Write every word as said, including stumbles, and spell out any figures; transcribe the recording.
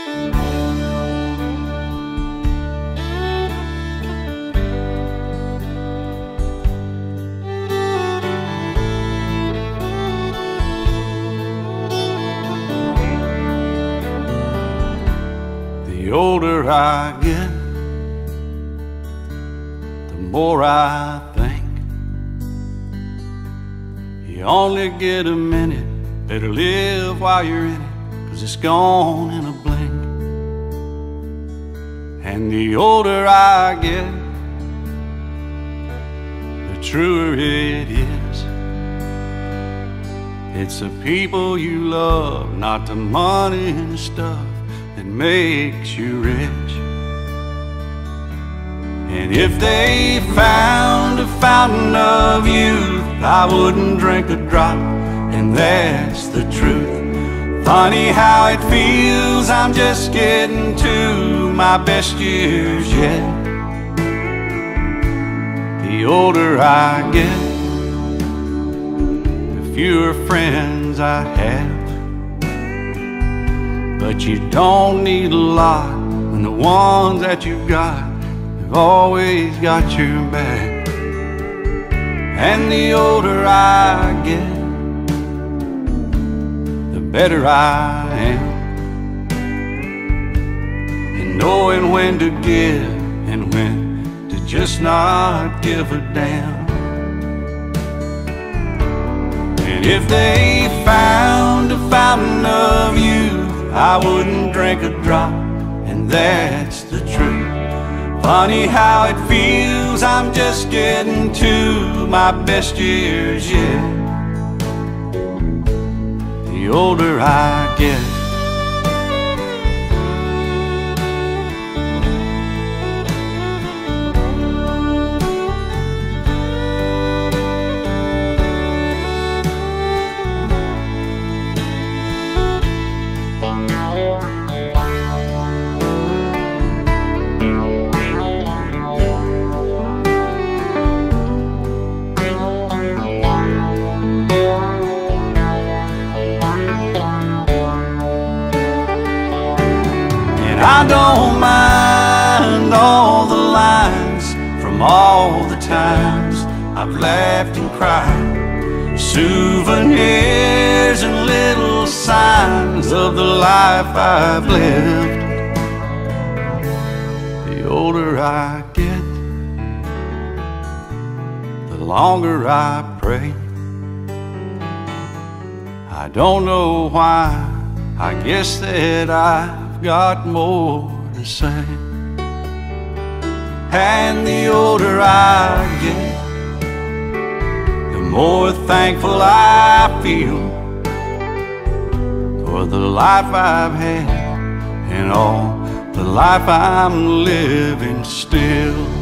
The older I get, the more I think you only get a minute. Better live while you're in it, 'cause it's gone in a blink. And the older I get, the truer it is. It's the people you love, not the money and the stuff that makes you rich. And if they found a fountain of youth, I wouldn't drink a drop, and that's the truth. Funny how it feels, I'm just getting to my best years yet. The older I get, the fewer friends I have. But you don't need a lot when the ones that you've got have always got your back. And the older I get, the better I am in knowing when to give and when to just not give a damn. And if they found a fountain of youth, I wouldn't drink a drop, and that's the truth. Funny how it feels, I'm just getting to my best years yet. The older I get. I don't mind all the lines from all the times I've laughed and cried, souvenirs and little signs of the life I've lived. The older I get, the longer I pray. I don't know why, I guess that I've got more to say. And the older I get, the more thankful I feel for the life I've had and all the life I'm living still.